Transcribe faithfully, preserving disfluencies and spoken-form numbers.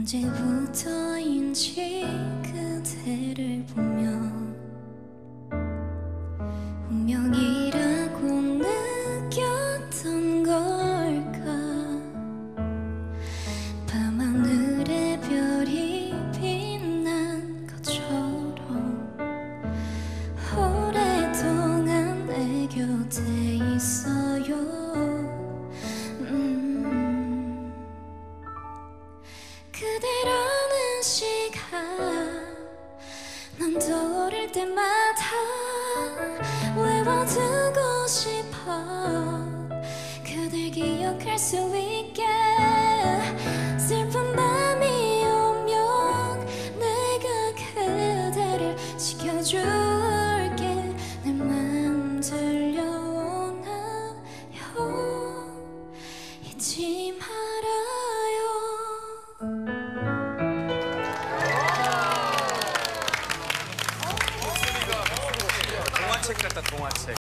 언제부터인지 그대를 보며 운명이라고 느꼈던 걸까. 밤하늘의 별이 빛난 것처럼 오랫동안 내 곁에 있어요. 음. 그대라는 시간 난 떠오를 때마다 외워두고 싶어. 그댈 기억할 수 있게. 슬픈 밤이 오면 내가 그대를 지켜줄게. 내 맘 들려오나요? 잊지 말아요. 동화책 같다, 동화책.